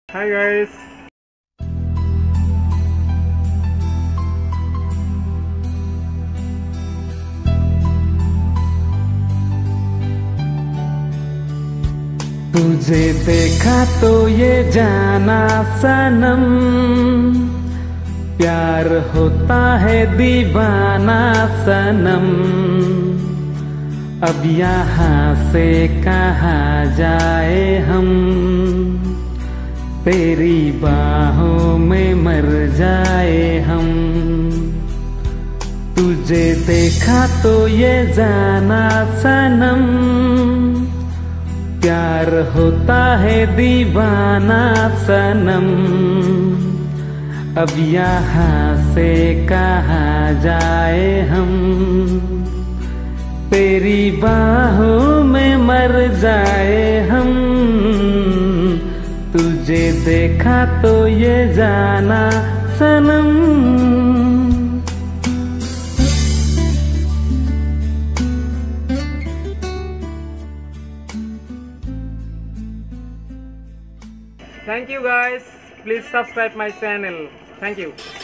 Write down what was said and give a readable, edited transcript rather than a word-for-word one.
Hi guys. तुझे देखा तो ये जाना सनम, प्यार होता है दीवाना सनम। अब यहाँ से कहाँ जाए हम, तेरी बाहों में मर जाए हम। तुझे देखा तो ये जाना सनम, प्यार होता है दीवाना सनम। अब यहाँ से कहाँ जाए हम, तेरी बाहों में मर जाए हम। तुझे देखा तो ये जाना सनम। Thank you guys. Please subscribe my channel. Thank you.